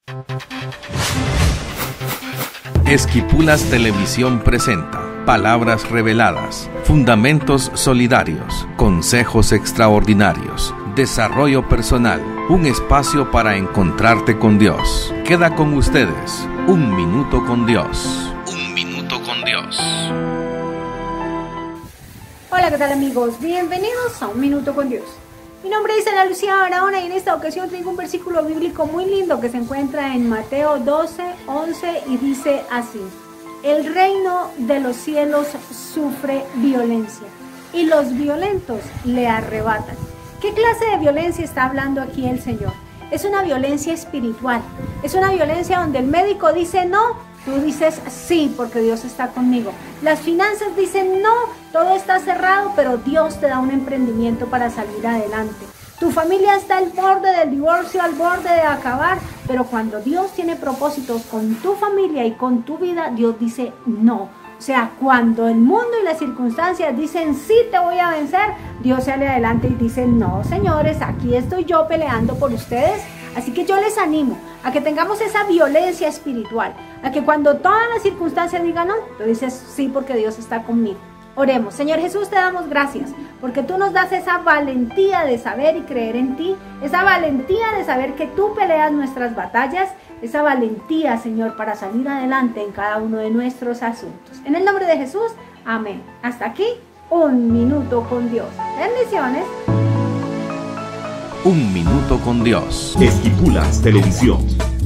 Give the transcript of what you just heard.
Esquipulas Televisión presenta Palabras Reveladas, Fundamentos Solidarios, Consejos Extraordinarios, Desarrollo Personal, un espacio para encontrarte con Dios. Queda con ustedes, Un Minuto con Dios. Un Minuto con Dios. Hola, ¿qué tal amigos? Bienvenidos a Un Minuto con Dios. Mi nombre es Ana Lucía Barahona y en esta ocasión tengo un versículo bíblico muy lindo que se encuentra en Mateo 12:11 y dice así: el reino de los cielos sufre violencia y los violentos le arrebatan. ¿Qué clase de violencia está hablando aquí el Señor? Es una violencia espiritual, es una violencia donde el médico dice no, tú dices sí porque Dios está conmigo. Las finanzas dicen no, todo está cerrado, pero Dios te da un emprendimiento para salir adelante. Tu familia está al borde del divorcio, al borde de acabar, pero cuando Dios tiene propósitos con tu familia y con tu vida, Dios dice no. O sea, cuando el mundo y las circunstancias dicen sí te voy a vencer, Dios sale adelante y dice no, señores, aquí estoy yo peleando por ustedes. Así que yo les animo a que tengamos esa violencia espiritual, a que cuando todas las circunstancias digan no, tú dices sí porque Dios está conmigo. Oremos. Señor Jesús, te damos gracias porque tú nos das esa valentía de saber y creer en ti, esa valentía de saber que tú peleas nuestras batallas, esa valentía, Señor, para salir adelante en cada uno de nuestros asuntos. En el nombre de Jesús, amén. Hasta aquí, Un Minuto con Dios. Bendiciones. Un Minuto con Dios. Esquipulas Televisión.